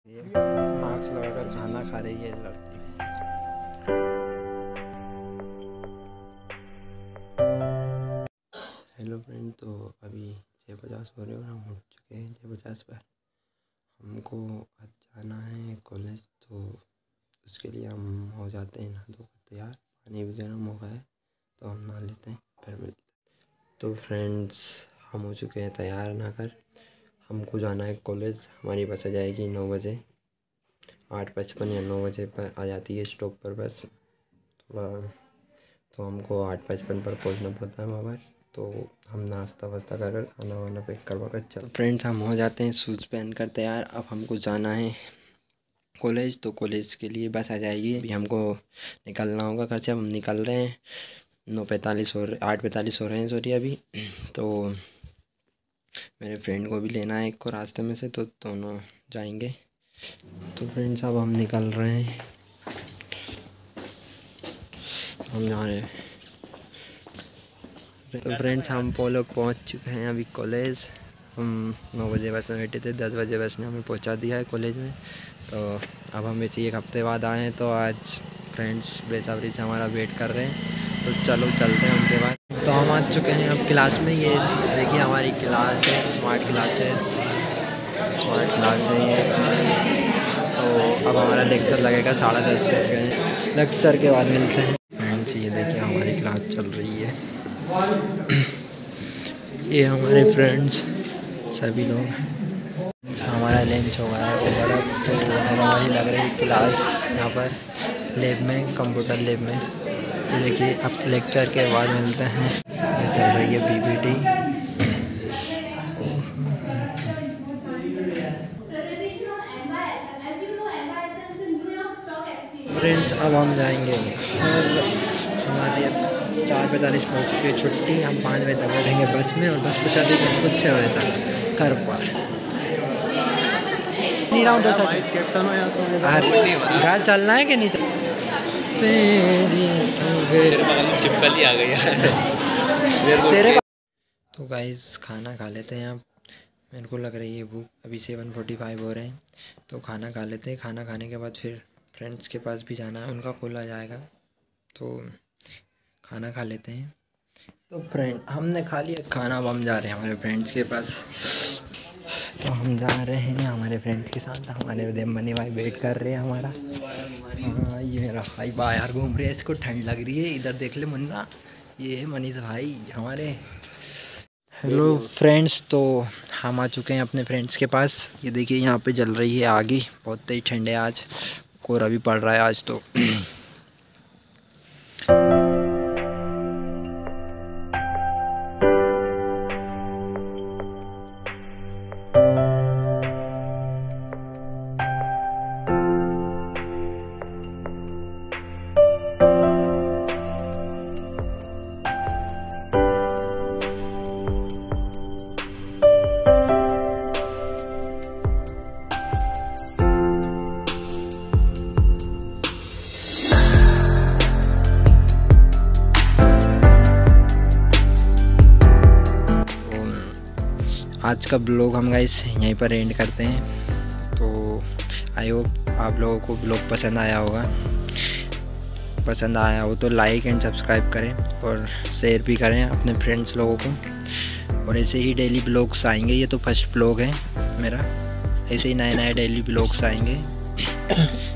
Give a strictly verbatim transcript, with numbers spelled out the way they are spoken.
ये मास्क लगाकर खाना खा रही है लड़की। हेलो फ्रेंड, तो अभी छः पचास हो रहे हो, हम उठ चुके हैं छः पचास पर। हमको आज जाना है कॉलेज, तो उसके लिए हम हो जाते हैं नहा धो तैयार। पानी भी गर्म हो गया है तो हम नहा लेते हैं, फिर मिलते हैं। तो फ्रेंड्स, हम हो चुके हैं तैयार नहाकर। हमको जाना है कॉलेज। हमारी बस आ जाएगी नौ बजे, आठ पचपन या नौ बजे पर आ जाती है स्टॉप पर बस। थोड़ा तो हमको आठ पचपन पर पहुंचना पड़ता है वहाँ पर। तो हम नाश्ता वास्ता कर खाना वाना पैक करवा कर चल फ्रेंड्स, हम हो जाते हैं शूज़ पहन कर तैयार। अब हमको जाना है कॉलेज, तो कॉलेज के लिए बस आ जाएगी। अभी हमको निकलना होगा घर से। अब हम निकल रहे हैं, नौ पैंतालीस हो रहे आठ पैंतालीस हो रहे हैं सॉरी अभी। तो मेरे फ्रेंड को भी लेना है एक को रास्ते में से, तो दोनों जाएंगे। तो फ्रेंड्स, अब हम निकल रहे हैं, हम जा रहे हैं। तो फ्रेंड्स, हम पोलो पहुंच चुके हैं अभी कॉलेज। हम नौ बजे बस में बैठे थे, दस बजे बस ने हमें पहुंचा दिया है कॉलेज में। तो अब हम इसी एक हफ्ते बाद आए हैं, तो आज फ्रेंड्स बेसब्री से हमारा वेट कर रहे हैं। तो चलो चलते हैं उनके बाद। तो हम आ चुके हैं अब क्लास में। ये देखिए हमारी क्लास है, स्मार्ट क्लासेस स्मार्ट क्लास है ये। तो अब हमारा लेक्चर लगेगा साढ़े दस बज गए। लेक्चर के बाद मिलते हैं फ्रेंड्स। ये देखिए हमारी क्लास चल रही है। ये हमारे फ्रेंड्स सभी लोग। हमारा लंच हो गया है और अब तो हमारी लग रही क्लास यहाँ पर लैब में, कंप्यूटर लैब में। ये देखिए अब लेक्चर के बाद मिलते हैं। ये चल रही है पीपीटी। फ्रेंड्स, अब हम जाएंगे और हमारी अब चार पैंतालीस पहुँच चुकी है छुट्टी। हम पाँच बजे तक बैठेंगे बस में और बस पहुँचा देंगे हमको छः बजे तक घर पर। नहीं रहा हूँ तो कैप्टन हो या तो घर चलना है कि नहीं चलना? चिपकल ही आ गई है तेरे। तो गाइस, खाना खा लेते हैं अब। मेरे को लग रही है भूख। अभी सेवन फोर्टी फाइव हो रहे हैं, तो खाना खा लेते हैं। खाना खाने के बाद फिर फ्रेंड्स के पास भी जाना है, उनका कॉल आ जाएगा, तो खाना खा लेते हैं। तो फ्रेंड, हमने खा लिया खाना। अब हम जा रहे हैं हमारे फ्रेंड्स के पास। तो हम जा रहे हैं हमारे फ्रेंड्स के साथ। हमारे उदय मनी भाई वेट कर रहे हैं हमारा। हाँ, ये मेरा भाई बाहर घूम रहे हैं, इसको ठंड लग रही है। इधर देख ले मुन्ना, ये है मनीष भाई हमारे। हेलो फ्रेंड्स, तो हम आ चुके हैं अपने फ्रेंड्स के पास। ये देखिए यहाँ पे जल रही है आग। बहुत तेज ठंड है आज, कोहरा भी पड़ रहा है आज तो। आज का ब्लॉग हम गाइस यहीं पर एंड करते हैं। तो आई होप आप लोगों को ब्लॉग पसंद आया होगा। पसंद आया हो तो लाइक एंड सब्सक्राइब करें और शेयर भी करें अपने फ्रेंड्स लोगों को। और ऐसे ही डेली ब्लॉग्स आएंगे। ये तो फर्स्ट ब्लॉग है मेरा, ऐसे ही नए नए डेली ब्लॉग्स आएंगे।